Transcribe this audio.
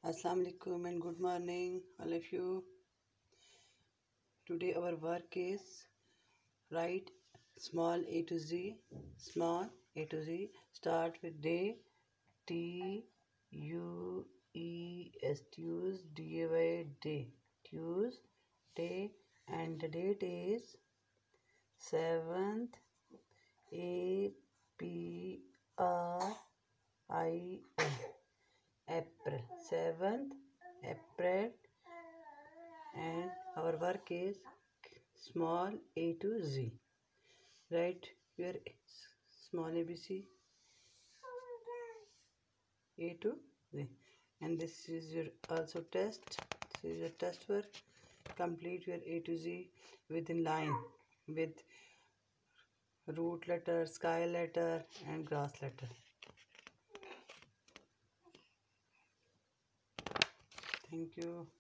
Assalamu alaikum and good morning all of you. Today our work is write small a to z, small a to z. Start with day, T-U-E-S, Tuesday, day, Tuesday, and the date is 7th April, April, 7th April, and our work is small a to z. Write your small ABC a to z, and this is your also test. This is your test work. Complete your a to z within line with root letter, sky letter, and grass letter. Thank you.